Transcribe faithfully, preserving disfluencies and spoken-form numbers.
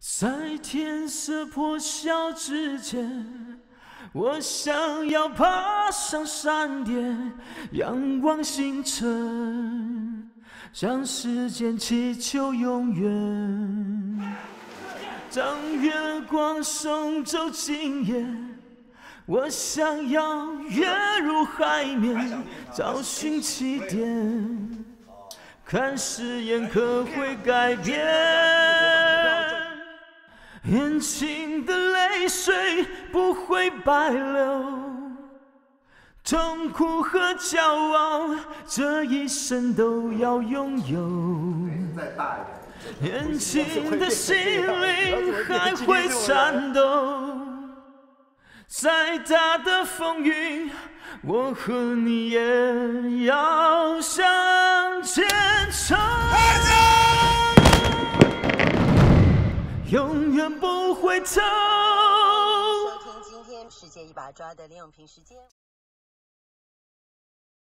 在天色破晓之前，我想要爬上山巅，仰望星辰，向时间祈求永远。当月光送走今夜，我想要跃入海面，找寻起点，看誓言可会改变。眼睛的泪水不会白流，痛苦和骄傲这一生都要拥有。眼睛的心灵还会颤抖，再大的风雨，我和你也要向前冲。永远不回头。 收听今天世界一把抓的林永平时间。